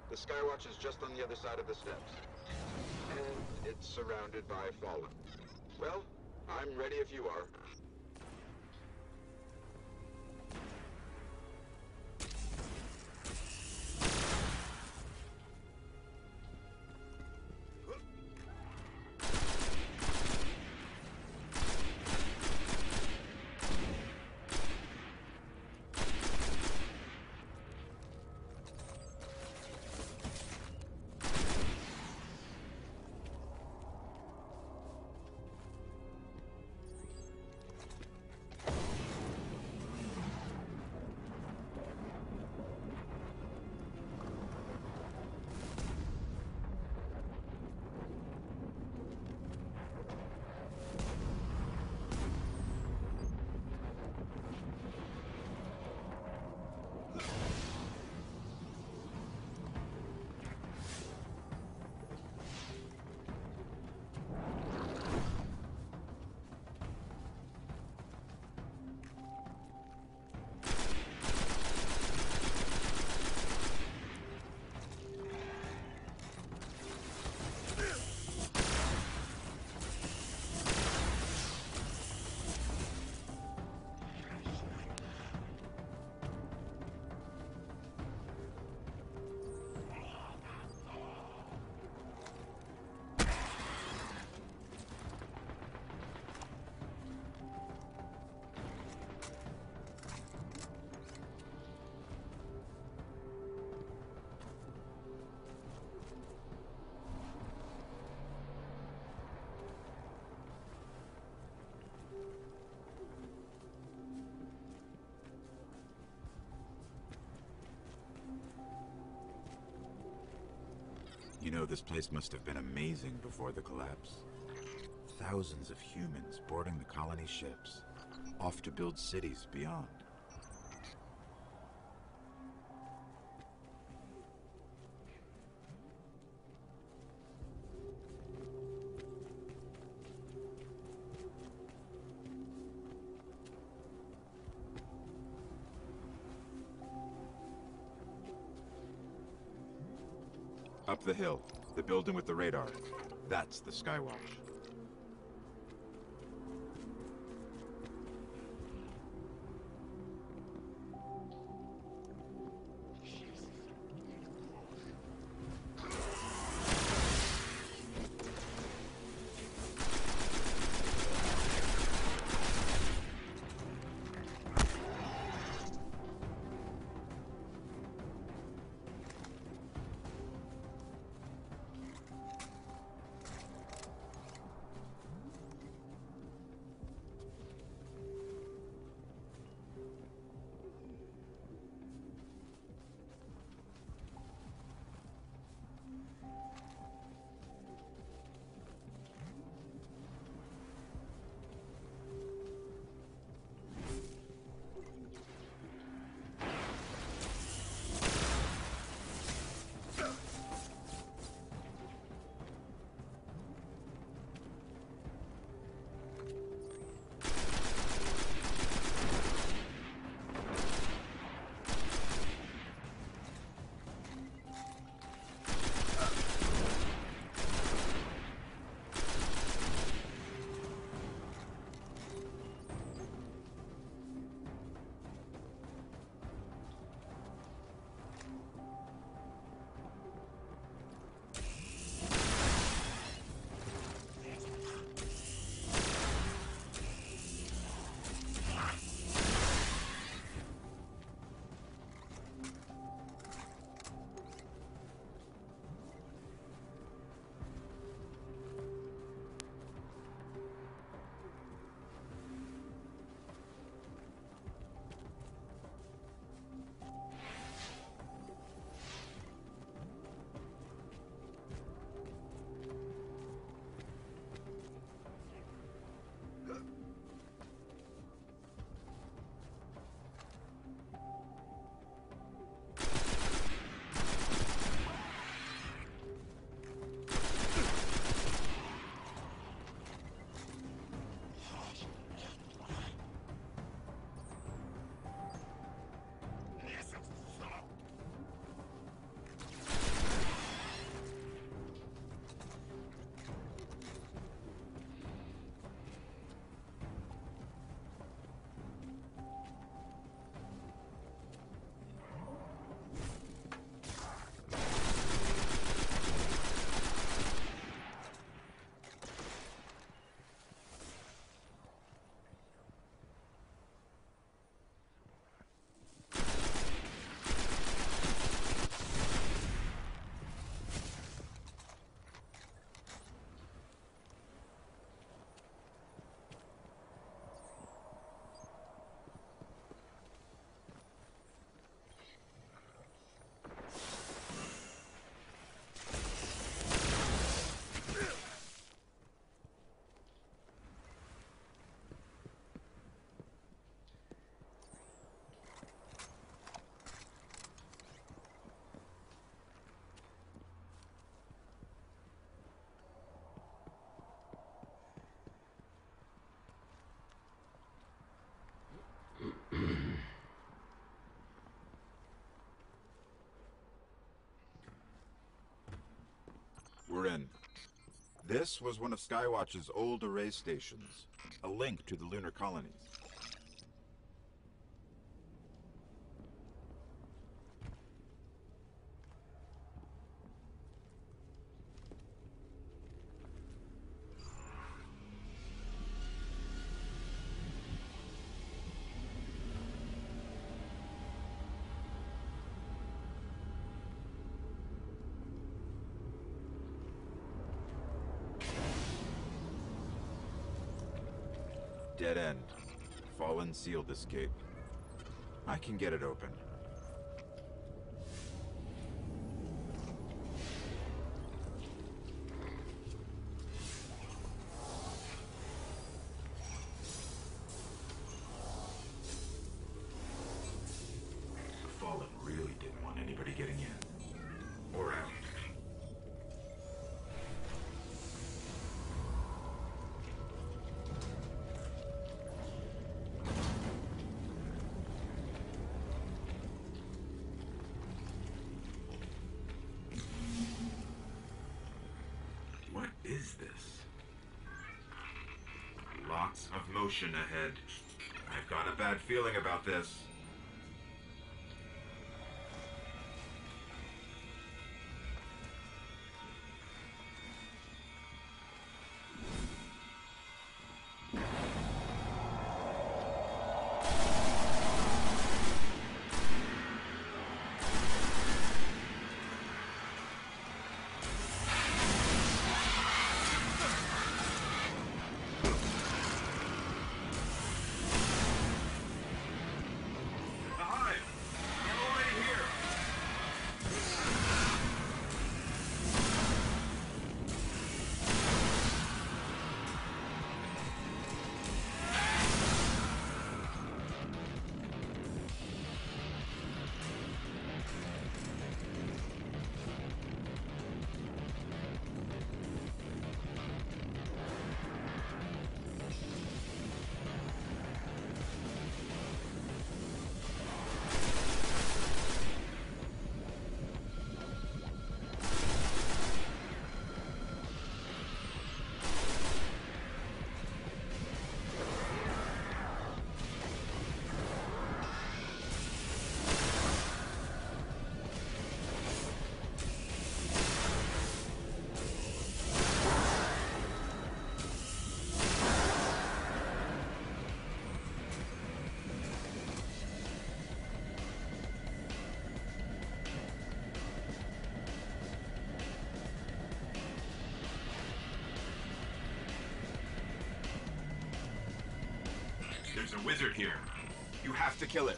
The Skywatch is just on the other side of the steps. And it's surrounded by Fallen. Well, I'm ready if you are. You know, this place must have been amazing before the collapse. Thousands of humans boarding the colony ships, off to build cities beyond. Up the hill, the building with the radar. That's the Skywatch. We're in. This was one of Skywatch's old array stations, a link to the lunar colonies. Dead end. Fallen sealed escape. I can get it open. Fallen really didn't want anybody getting in. Or out. What is this? Lots of motion ahead. I've got a bad feeling about this. There's a wizard here. You have to kill it.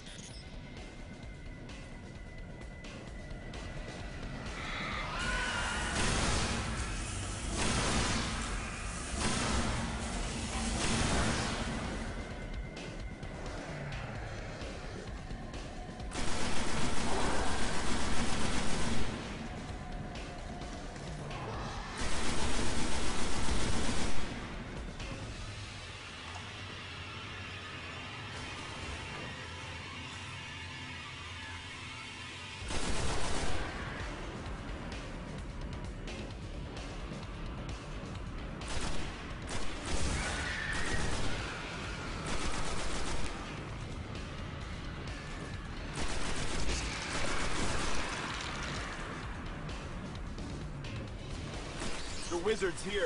The wizard's here.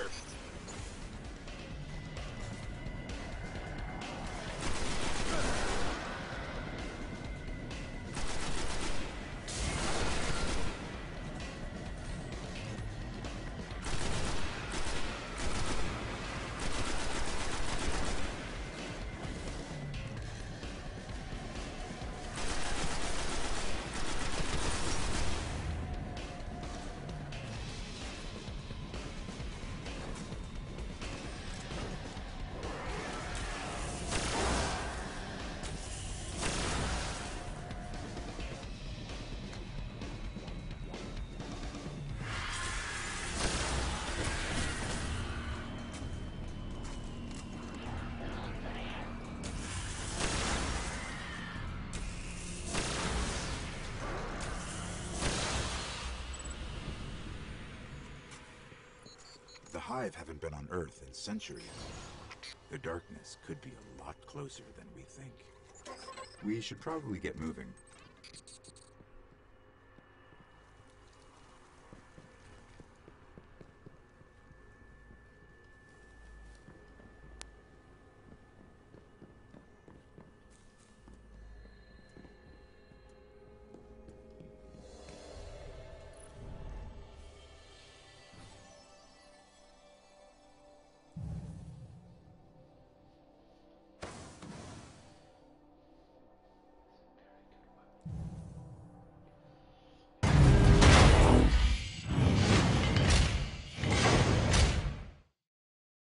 Hive haven't been on Earth in centuries. The darkness could be a lot closer than we think. We should probably get moving.